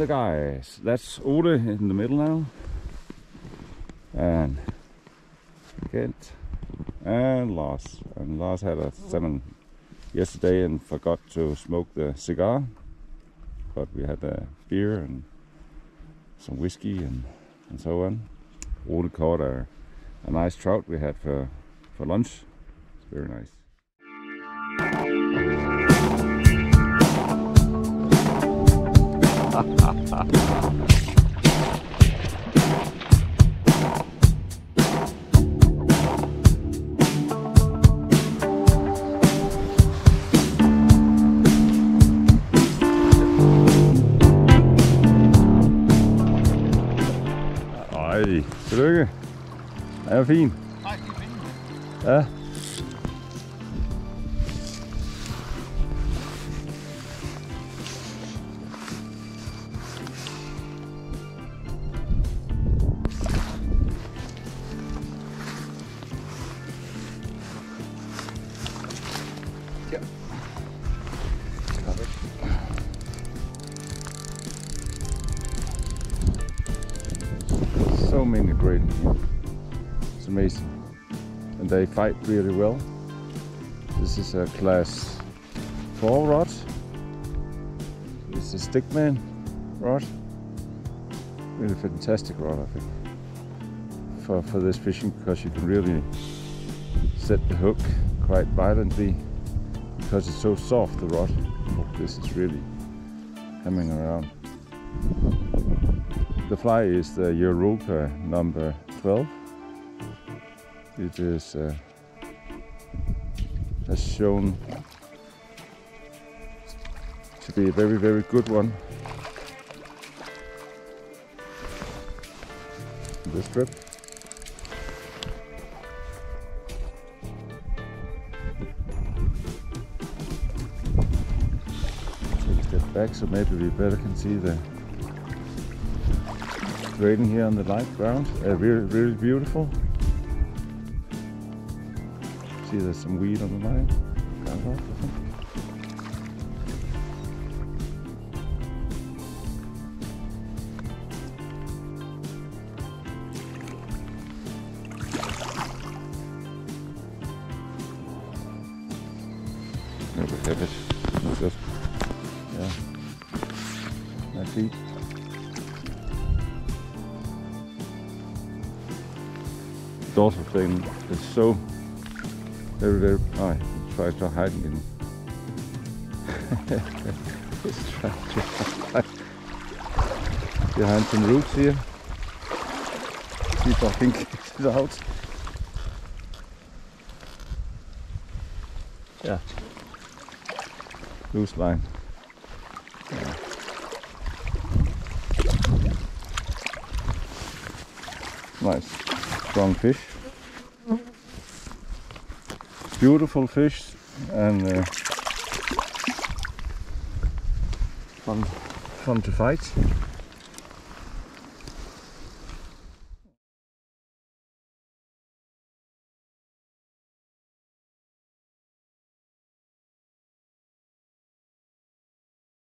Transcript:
guys, that's Ole in the middle now, and Kent and Lars. And Lars had a salmon yesterday and forgot to smoke the cigar, but we had a beer and some whiskey and so on. Ole caught a nice trout we had for lunch. It's very nice. Ej, tillykke. Er jo fin. Nej, det er fint. Ja. So many great here. It's amazing, and they fight really well. This is a class 4 rod. It's a stickman rod. Really fantastic rod, I think, for this fishing, because you can really set the hook quite violently because it's so soft, the rod. This is really hammering around. The fly is the Europa number 12. It is has shown to be a very, very good one on this trip. Take a step back so maybe we better can see the grading here on the light ground. Really, really beautiful. See, there's some weed on the line. Cut it off, I think. There we have it. Just, yeah, my feet. The dorsal fin is so very, very. Oh, he tries to hide in. He's trying to hide behind some roots here. See if I can get it out. Yeah. Loose line. Yeah. Nice. Strong fish. Beautiful fish and fun to fight.